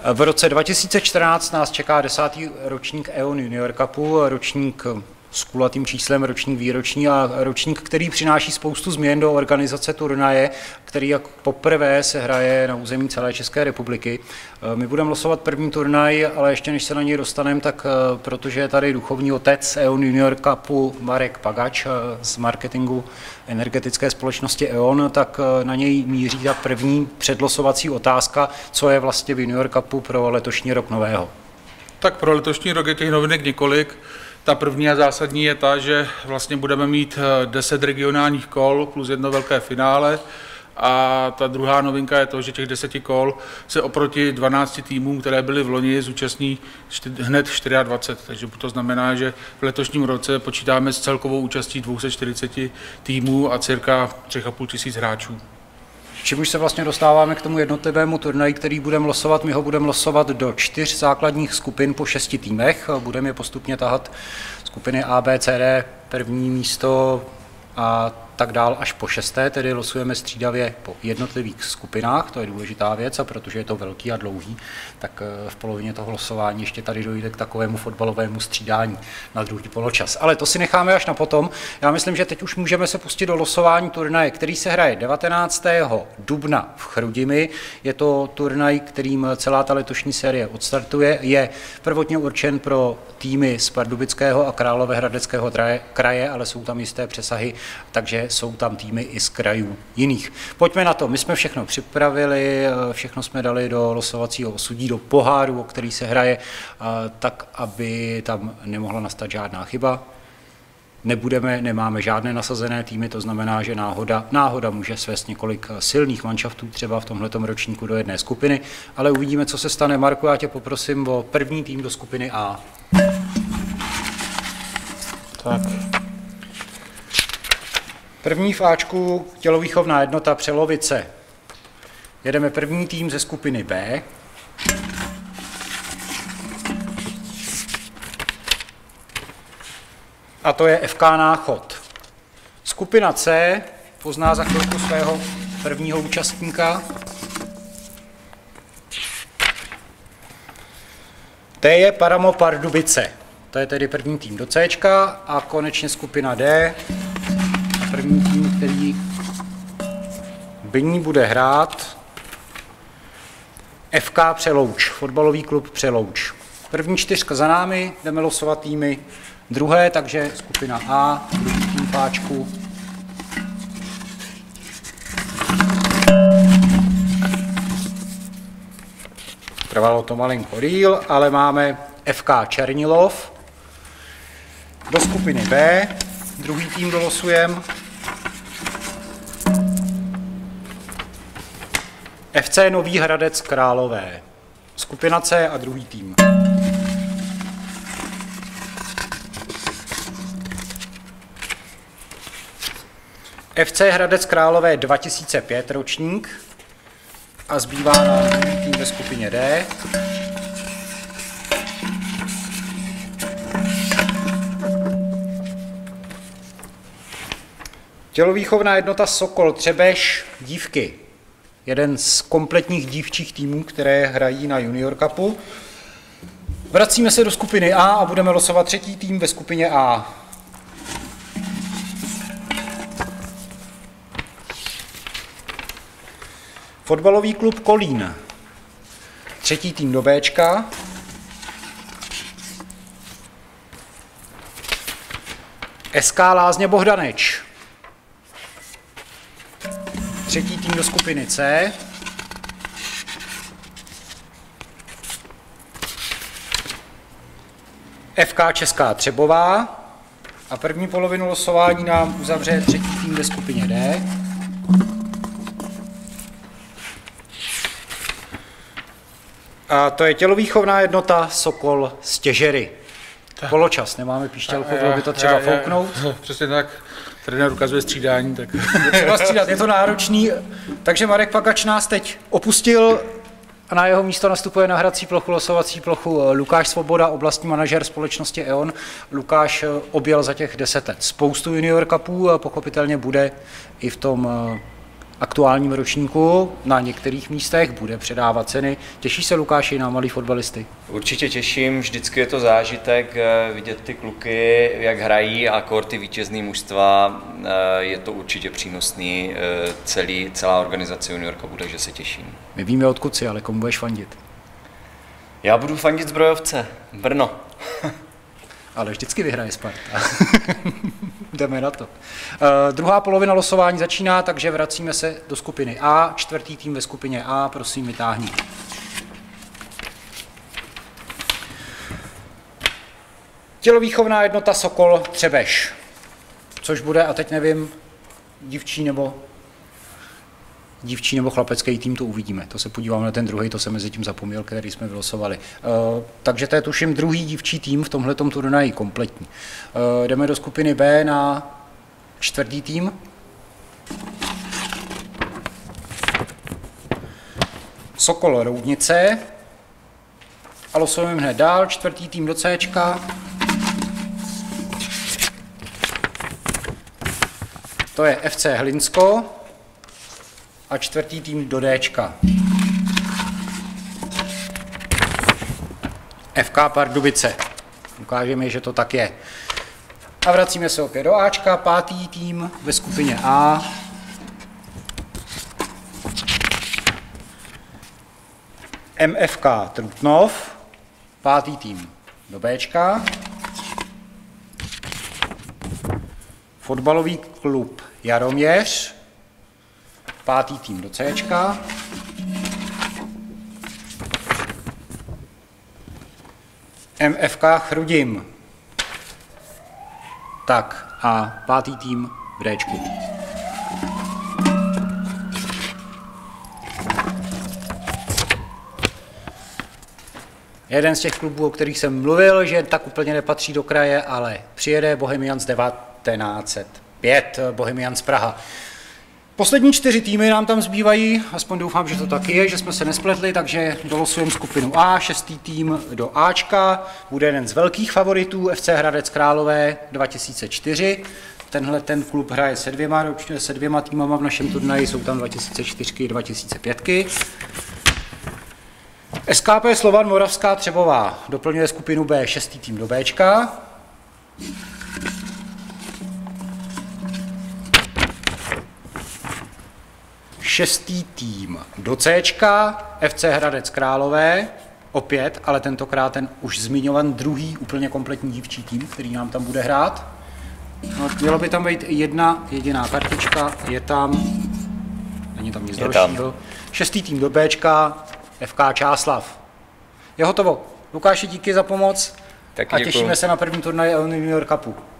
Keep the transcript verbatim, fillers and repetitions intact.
V roce dva tisíce čtrnáct nás čeká desátý ročník E O N Junior Cupu, ročník s kulatým číslem, ročník výroční a ročník, který přináší spoustu změn do organizace turnaje, který jak poprvé se hraje na území celé České republiky. My budeme losovat první turnaj, ale ještě než se na něj dostaneme, tak protože je tady duchovní otec E O N Junior Cupu Marek Pagač z marketingu energetické společnosti E O N, tak na něj míří ta první předlosovací otázka, co je vlastně v Junior Cupu pro letošní rok nového. Tak pro letošní rok je těch novinek několik. Ta první a zásadní je ta, že vlastně budeme mít deset regionálních kol plus jedno velké finále. A ta druhá novinka je to, že těch deseti kol se oproti dvanácti týmům, které byly v loni, zúčastní hned dvacet čtyři. Takže to znamená, že v letošním roce počítáme s celkovou účastí dvě stě čtyřicet týmů a cirka tři a půl tisíc hráčů. Čím už se vlastně dostáváme k tomu jednotlivému turnaji, který budeme losovat. My ho budeme losovat do čtyř základních skupin po šesti týmech. Budeme je postupně tahat skupiny A, B, C, D, první místo a tak dál až po šesté, tedy losujeme střídavě po jednotlivých skupinách, to je důležitá věc, a protože je to velký a dlouhý, tak v polovině toho losování ještě tady dojde k takovému fotbalovému střídání na druhý poločas. Ale to si necháme až na potom. Já myslím, že teď už můžeme se pustit do losování turnaje, který se hraje devatenáctého dubna v Chrudimi. Je to turnaj, kterým celá ta letošní série odstartuje. Je prvotně určen pro týmy z Pardubického a Královéhradeckého kraje, ale jsou tam jisté přesahy, takže jsou tam týmy i z krajů jiných. Pojďme na to. My jsme všechno připravili, všechno jsme dali do losovacího osudí, do poháru, o který se hraje, tak, aby tam nemohla nastat žádná chyba. Nebudeme, nemáme žádné nasazené týmy, to znamená, že náhoda, náhoda může svést několik silných manšaftů třeba v tomhletom ročníku do jedné skupiny, ale uvidíme, co se stane. Marku, já tě poprosím o první tým do skupiny A. Tak. První v Ačku tělovýchovná jednota Přelovice. Jedeme první tým ze skupiny B. A to je F K Náchod. Skupina C pozná za chvilku svého prvního účastníka. T je Paramo Pardubice. To je tedy první tým do C. A konečně skupina D. První tým, který by ní bude hrát, F K Přelouč, fotbalový klub Přelouč. První čtyřka za námi, jdeme losovat týmy druhé, takže skupina A, druhý tým Páčku. Trvalo to malinko díl, ale máme F K Černilov. Do skupiny B, druhý tým dolosujeme. F C Nový Hradec Králové. Skupina C a druhý tým. F C Hradec Králové dva tisíce pět ročník a zbývá nám druhý tým ve skupině D. Tělovýchovná jednota Sokol Třebeš dívky. Jeden z kompletních dívčích týmů, které hrají na Junior Cupu. Vracíme se do skupiny A a budeme losovat třetí tým ve skupině A. Fotbalový klub Kolín. Třetí tým do Bčka. S K Lázně Bohdaneč. Třetí tým do skupiny C. F K Česká Třebová. A první polovinu losování nám uzavře třetí tým ve skupině D. A to je tělovýchovná jednota Sokol Stěžery. Poločas, nemáme píšťalku, bylo by to třeba já, já, fouknout. Já, přesně tak, trenér ukazuje střídání, tak... Je třeba střídat, je to náročný, takže Marek Pagač nás teď opustil a na jeho místo nastupuje na hrací plochu, losovací plochu Lukáš Svoboda, oblastní manažer společnosti E O N. Lukáš objel za těch deset let spoustu Junior Cupů a pochopitelně bude i v tom aktuálním ročníku na některých místech bude předávat ceny. Těší se, Lukáši, na malý fotbalisty? Určitě těším, vždycky je to zážitek vidět ty kluky, jak hrají a kor ty vítězný mužstva, je to určitě přínosný, celý, celá organizace juniorka bude, že se těším. My víme, odkud si, ale komu budeš fandit? Já budu fandit Zbrojovce, Brno. Ale vždycky vyhraje Sparta. Jdeme na to. Uh, druhá polovina losování začíná, takže vracíme se do skupiny A. Čtvrtý tým ve skupině A, prosím, vytáhni. Tělovýchovná jednota Sokol Třebeš. Což bude, a teď nevím, dívčí nebo dívčí nebo chlapecký tým, to uvidíme. To se podíváme na ten druhý, to jsem mezi tím zapomněl, který jsme vylosovali. Uh, takže to je tuším druhý dívčí tým v tomhletom turnaji kompletní. Uh, jdeme do skupiny B na čtvrtý tým. Sokol Roudnice. A losujeme hned dál, čtvrtý tým do Cčka. To je F C Hlinsko. A čtvrtý tým do Dčka. F K Pardubice. Ukážeme, že to tak je. A vracíme se opět do Ačka, pátý tým ve skupině A. M F K Trutnov, pátý tým do Bčka. Fotbalový klub Jaroměř, pátý tým do Cčka. M F K Chrudim. Tak a pátý tým v Dčku. Jeden z těch klubů, o kterých jsem mluvil, že tak úplně nepatří do kraje, ale přijede Bohemians devatenáct set pět, Bohemians Praha. Poslední čtyři týmy nám tam zbývají, aspoň doufám, že to tak je, že jsme se nespletli, takže dolosujeme skupinu A, šestý tým do Ačka, bude jeden z velkých favoritů F C Hradec Králové dva tisíce čtyři. Tenhle ten klub hraje se dvěma, se dvěma týmama v našem turnaji, jsou tam dva tisíce čtyři a dva tisíce pět. S K P Slovan Moravská Třebová doplňuje skupinu B, šestý tým do Bčka. Šestý tým do Cčka, F C Hradec Králové, opět, ale tentokrát ten už zmiňovaný druhý úplně kompletní dívčí tým, který nám tam bude hrát. No, mělo by tam být jedna jediná kartička, je tam, není tam nic dalšího. Šestý tým do Bčka, F K Čáslav. Je hotovo. Lukáši, díky za pomoc. Taky a těšíme děkuju. se na první turnaj El Junior Cupu.